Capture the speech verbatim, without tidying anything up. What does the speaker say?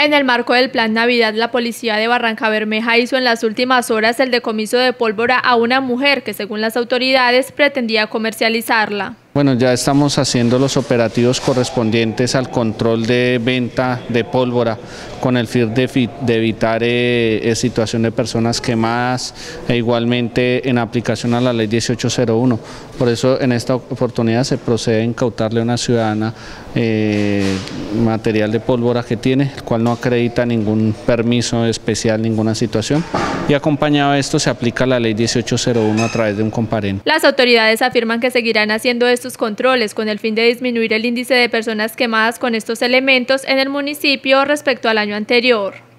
En el marco del Plan Navidad, la policía de Barrancabermeja hizo en las últimas horas el decomiso de pólvora a una mujer que, según las autoridades, pretendía comercializarla. Bueno, ya estamos haciendo los operativos correspondientes al control de venta de pólvora con el fin de, de evitar eh, situación de personas quemadas e igualmente en aplicación a la ley dieciocho cero uno. Por eso en esta oportunidad se procede a incautarle a una ciudadana eh, material de pólvora que tiene, el cual no acredita ningún permiso especial, ninguna situación, y acompañado de esto se aplica la ley dieciocho cero uno a través de un comparendo. Las autoridades afirman que seguirán haciendo esto estos controles con el fin de disminuir el índice de personas quemadas con estos elementos en el municipio respecto al año anterior.